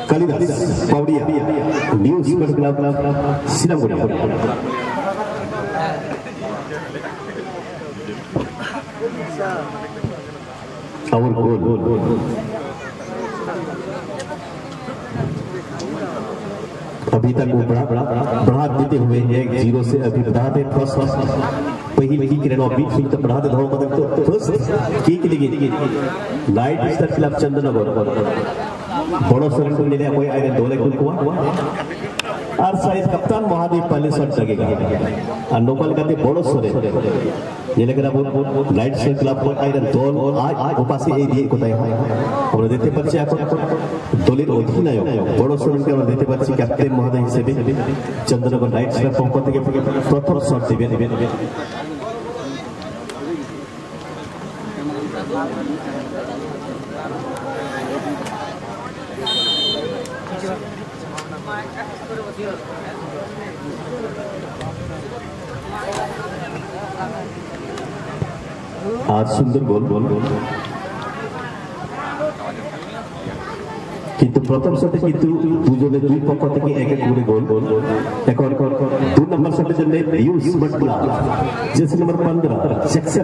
Kalidas Paudia New Super Club Sinamburia. Our goal अभी तक वो बढ़ा देते हुए 1-0 से अभी बढ़ाते फर्स्ट पहली की किरण और बीच तक बढ़ाते धाव मतलब तो फर्स्ट की लगी लाइट स्टार क्लब चंदनगर बड़ो सरन को ले कोई आए दो लेकुल को और साइज कप्तान महादेव पहले शॉट लगेगा और नोकल करते बड़ो सरे ये लेकर अब लाइट स्टार क्लब को आए दो आज ऊपर से ये दिए को तय और देते बच्चे आपको दोले ओधी ना हो बड़ो सरन के और देते बच्चे कैप्टन महादेव से भी चंदनगर लाइट स्टार पंप के प्रथम शॉट दिवे आज सुंदर गोल किंतु प्रथम शॉटे किंतु दुजने दुई पक्ष থেকে এক এক করে গোল এখন দুই নম্বর শটের জন্য ইউজ মটলা জেসি নম্বর 15 জ্যাকসন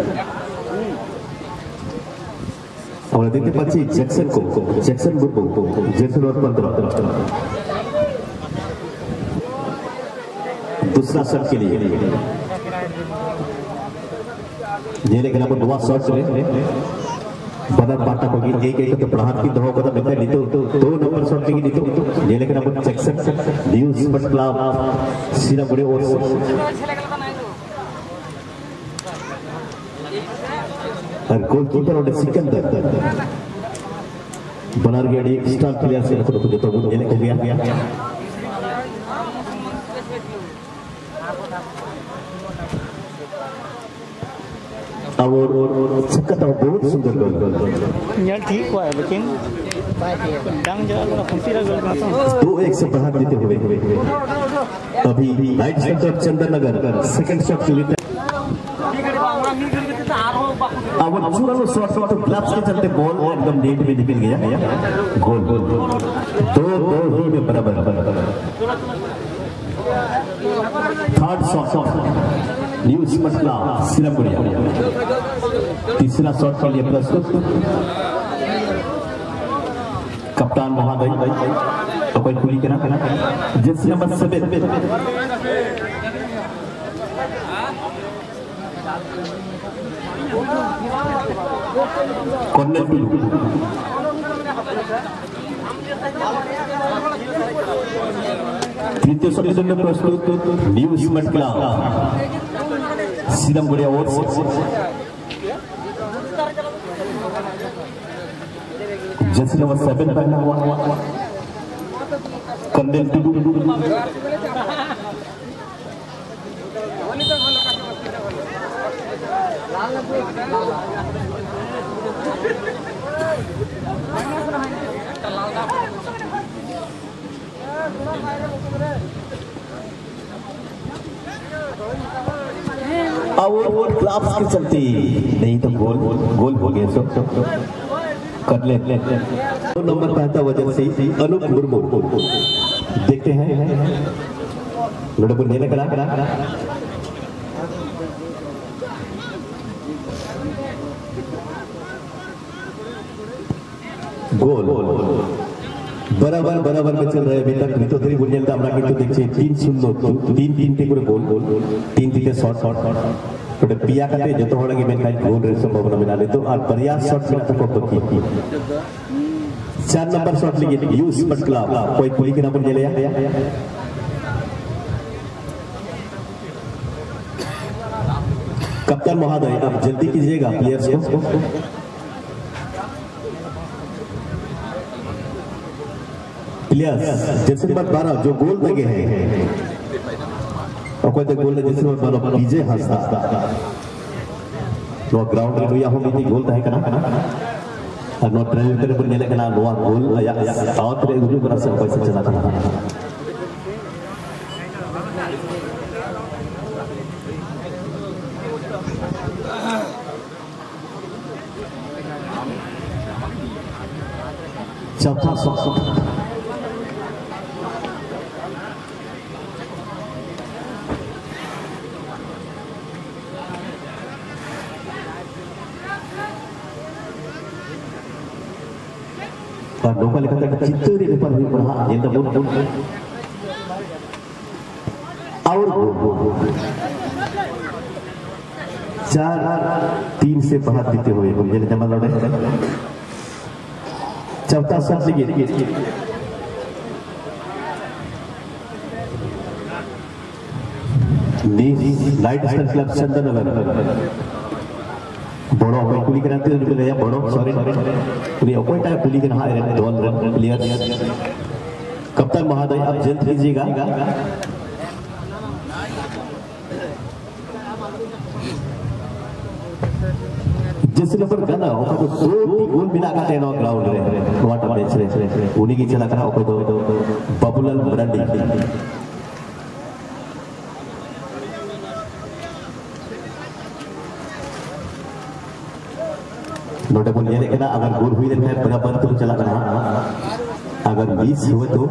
আমরা দেখতে পাচ্ছি জ্যাকসন বুবু জেসি নম্বর 15 दूसरा शॉट के लिए ये लेकिन अब दो शॉट से बदल बाटा होगी एक तो प्रहार की दो कदम निकले नहीं तो दो नंबर शॉट की नहीं तो ये लेकिन अब जैक्सन न्यूज़ बट क्लब सीना बड़े और गोलकीपर और सिकंदर बनार गया एक स्टार प्लेयर से तो ये लेके गया और छक्का बहुत सुंदर गोल यार ठीक हुआ है लेकिन डंग जरा फंसीरा गोल का 2-1 से बढ़ा देते हुए अभी light centre Chandannagar second shot के लिए अब चूरानो शॉट तो ग्लव्स के चलते बॉल एकदम नेट में निकल गया गोल दो ही में बराबर थर्ड शॉट न्यूज़ मसला सिरमपुरिया तीसरा शॉट के लिए प्रस्तुत कप्तान महादेव तो कोई खुली करना जिस नंबर 7 कॉर्नर तृतीय शॉट के लिए प्रस्तुत न्यूज़ मसला सिरमपुरिया और जैसे नंबर 7 पहना हुआ कर्नल और ग्लाव्स के चलते नहीं तो गोल हो गया सब कर ले दो नंबर पहनता वजह से अनूप मुर्मू देखते हैं लोगों को लेने करा गोल बराबर में चल रहे अभी तक ऋतु धरी बुनियाल का हमरा किंतु देखছে 3-0 3 করে গোল 3 থেকে শট ওটা পিয়া কাটে যত হড় লাগে মেন গোল সম্ভাবনা मिला ले तो और प्रयास शॉट में तो की 4 नंबर शॉट लगी यूज बट क्लब कोई पुली के नंबर ले लिया कप्तान महोदय आप जल्दी कीजिएगा प्लेयर्स को प्लेयर्स जैसे नंबर 12 जो गोल लगे हैं और कोई गोल है जैसे नंबर 12 पीजे हंसता नो ग्राउंड रे दुया होगी थी गोल है कना और नो ट्रेल करे पर नेले कना नो गोल या साउथ रे उजू बरा से पैसा चला कना चौथा शॉट और नौका लिखा था चित्तूर पर हुई पढ़ा ये तो और 4-3 से बढ़ा देते हुए ये जमा लौटे चौथा शॉट से लाइट स्टार क्लब चंदन बड़ो अकोई कुली कराते हैं बोले या बड़ो सॉरी उन्हें अकोई टाइप कुली के नहा रहे दोल प्लेयर कप्तान महोदय आप जल्द कीजिएगा जैसे नंबर गना ओका तो 2 गोल मिला का टेनो ग्राउंड रे वाटर मैच रे उन्हीं की चला करा ओका तो बबुलल ब्रांडी नोटेबल ये देखना अगर गोल हुई है बराबर तो चला करा अगर 20 हुए तो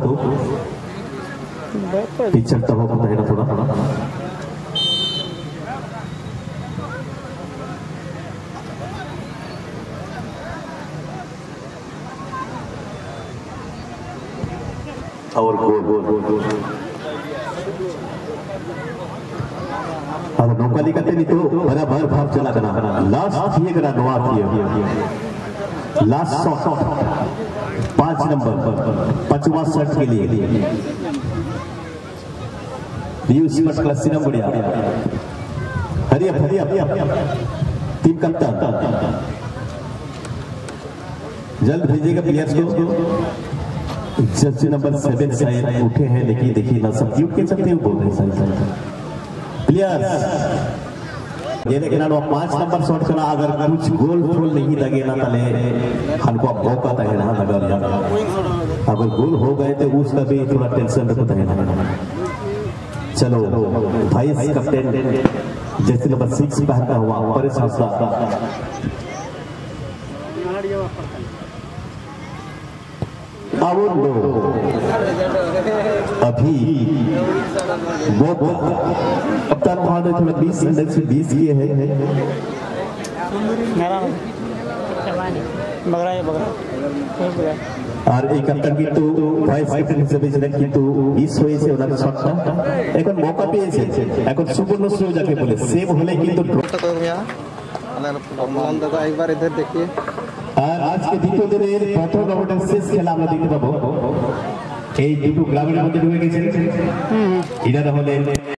पिक्चर तो होता है ना थोड़ा और गोल अब नौकरी करते नहीं तो बराबर भाव चला करना लास्ट ये करा नवा किया लास्ट शॉट 5 नंबर 5वां शॉट के लिए न्यूज़ स्पॉट क्लास सिनेमा बढ़िया हरिया टीम कप्तान जल्द भेजिएगा प्लेयर्स को जर्सी नंबर 7 शायद उठे हैं लेकिन देखिए ना सब क्यों के चलते बोल रहे हैं प्लेयर्स ये देखना 5 नंबर शॉट चला अगर कुछ गोल नहीं लगे ना तले हमको मौका है ना लगा अगर गोल हो गए तो उसका भी थोड़ा टेंशन रहता है ना चलो भाई कैप्टन जैसे नंबर 6 पहनता हुआ परेश हंसदा अभी कप्तान महोदय थोड़ा 20 इंडेक्स से 20 किए हैं और एक कप्तान की तो वाइस कैप्टन से भी सिलेक्ट की तो इस वजह से उन्होंने शॉट था এখন মৌকা পেয়েছে এখন সুবর্ণ শ্রেয় যাকে বলে সেভ হলে কিন্তু दादा एक बार इधर देखिए আর আজকে দ্বিতীয় দিনের প্রথম রাউন্ডের শেষ খেলা আমরা দেখতে পাবো এই দুটো গ্রামের মধ্যে ঢুকে গেছে এরা হলেন